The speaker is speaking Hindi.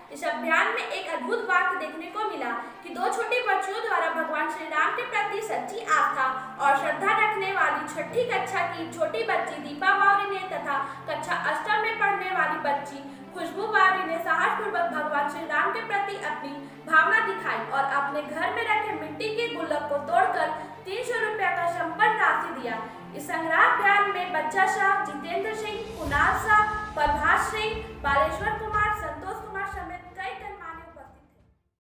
इस अभियान में एक अद्भुत वाक्य देखने को मिला कि दो छोटी बच्चियों द्वारा भगवान श्री राम के प्रति सच्ची आस्था और श्रद्धा रखने वाली छठी कक्षा की छोटी बच्ची दीपा बावरी ने तथा कक्षा अष्टम में पढ़ने वाली बच्ची खुशबू बावरी ने साहसपूर्वक भगवान श्री राम के प्रति अपनी भावना दिखाई और अपने घर में रखे मिट्टी के गुल्लक को तोड़कर 300 रुपया का संपन्न राशि दिया। इस संग्रह अभियान में बच्चा शाह, जितेंद्र सिंह, कुणाल शाह, प्रभाष सिंह, बालेश्वर